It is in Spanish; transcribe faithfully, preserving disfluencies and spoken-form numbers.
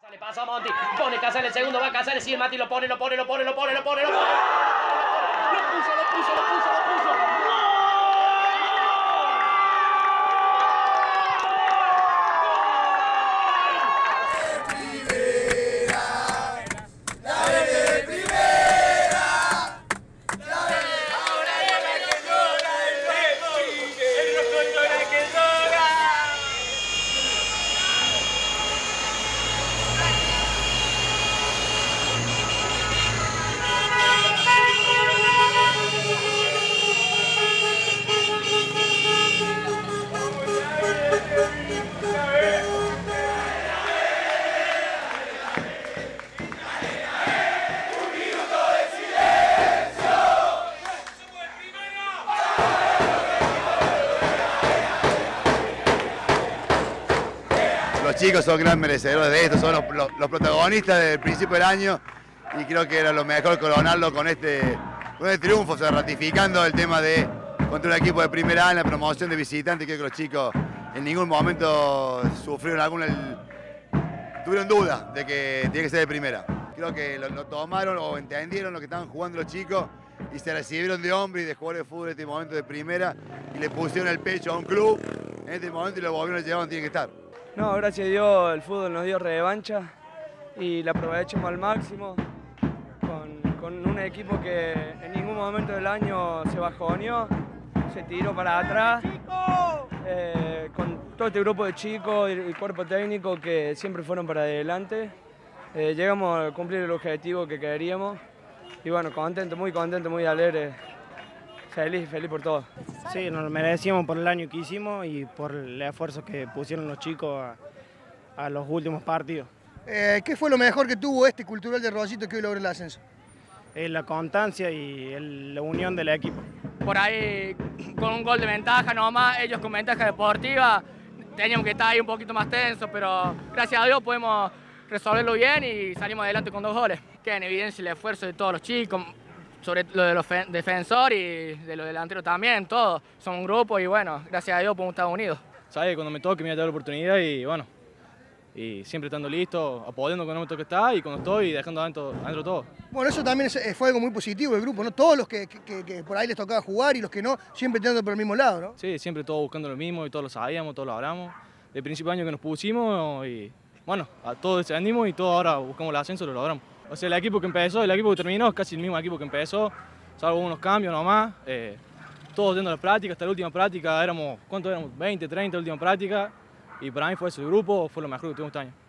Le pasa a Monti, pone Casares el segundo, va Casares, y el Mati lo pone, lo pone, lo pone, lo pone, lo pone, lo pone, lo pone, lo puso, lo puso, lo puso, lo puso. Los chicos son gran merecedores de esto, son los, los, los protagonistas del principio del año y creo que era lo mejor coronarlo con este, con este triunfo, o sea, ratificando el tema de contra un equipo de primera A en la promoción de visitantes. Creo que los chicos en ningún momento sufrieron alguna, tuvieron duda de que tiene que ser de primera. Creo que lo, lo tomaron o entendieron lo que estaban jugando los chicos y se recibieron de hombre y de jugadores de fútbol en este momento de primera y le pusieron el pecho a un club en este momento y lo volvieron a llevar donde tiene que estar. No, gracias a Dios el fútbol nos dio revancha y la aprovechamos al máximo con, con un equipo que en ningún momento del año se bajoneó, se tiró para atrás, eh, con todo este grupo de chicos y el cuerpo técnico que siempre fueron para adelante. Eh, llegamos a cumplir el objetivo que queríamos y bueno, contento, muy contento, muy alegre. Feliz, feliz por todo. Sí, nos lo merecíamos por el año que hicimos y por el esfuerzo que pusieron los chicos a, a los últimos partidos. Eh, ¿Qué fue lo mejor que tuvo este Cultural de Rosito que hoy logró el ascenso? Es la constancia y el, la unión del equipo. Por ahí, con un gol de ventaja nomás, ellos con ventaja deportiva, teníamos que estar ahí un poquito más tensos, pero gracias a Dios podemos resolverlo bien y salimos adelante con dos goles. Queda en evidencia el esfuerzo de todos los chicos, sobre lo de los defensores y de los delanteros también, todos son un grupo y bueno, gracias a Dios podemos estar unidos. Sabes que cuando me toque me voy a dar la oportunidad y bueno, y siempre estando listo, apoyando cuando me toque estar y cuando estoy dejando adentro, adentro todo. Bueno, eso también es, fue algo muy positivo del grupo, ¿no? Todos los que, que, que por ahí les tocaba jugar y los que no, siempre tirando por el mismo lado, ¿no? Sí, siempre todos buscando lo mismo y todos lo sabíamos, todos lo hablamos. El principio de año que nos pusimos y bueno, a todos descendimos y todos ahora buscamos el ascenso y lo logramos. O sea, el equipo que empezó, el equipo que terminó es casi el mismo equipo que empezó, salvo unos cambios nomás. Eh, todos yendo a la práctica, hasta la última práctica éramos, ¿cuántos éramos? veinte, treinta, la última práctica. Y para mí fue ese grupo, fue lo mejor que tuvimos este año.